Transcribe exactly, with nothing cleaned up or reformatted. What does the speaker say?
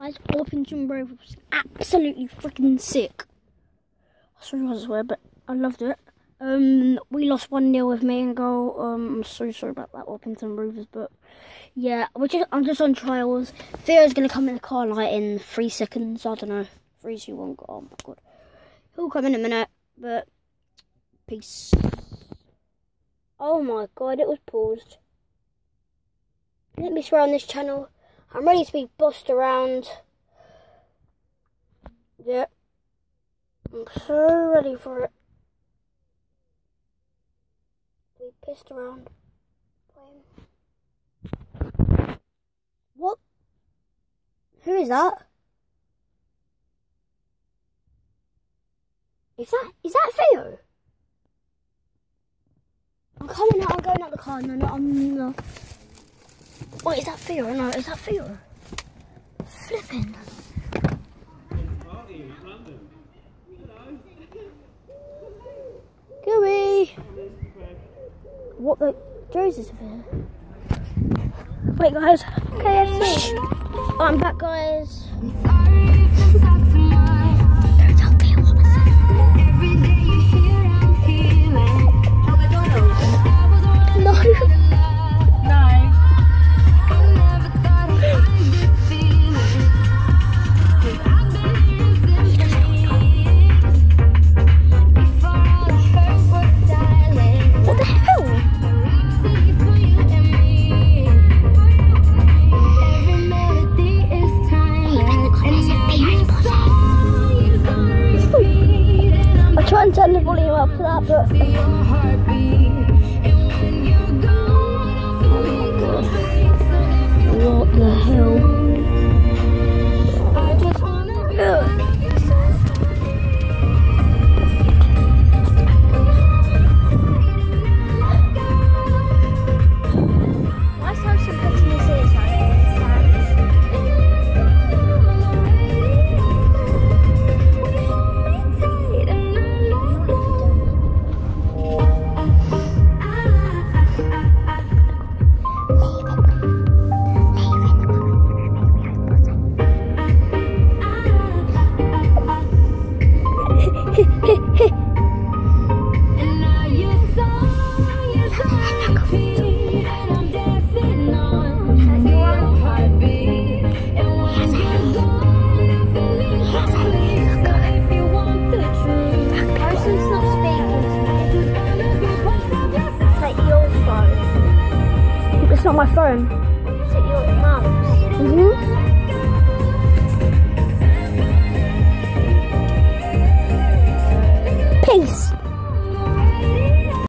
Guys, Orpington Road was absolutely freaking sick. I swear I swear, but I loved it. Um, we lost one nil with me and goal. Um, I'm so sorry about that, Orpington Rovers, but yeah, we're just, I'm just on trials. Theo's gonna come in the car like in three seconds. I don't know, three, two, one. Oh my god, he'll come in a minute. But peace. Oh my god, it was paused. Let me swear on this channel. I'm ready to be bossed around. Yeah. I'm so ready for it. To be pissed around. What? Who is that? Is that, is that Theo? I'm coming out, I'm going out the car. No, no, I'm not. Wait, is that Theo? No, is that Theo? Flipping. Gooey! What the? Joseph's here. Wait, guys. K F C. Oh, I'm back, guys. Don't tell Theo what I said. No. Turn the volume up for that, but oh my god, what the hell? Ugh. Why so some pettiness is It's not my phone. Is it your mum's? Mm-hmm. Peace.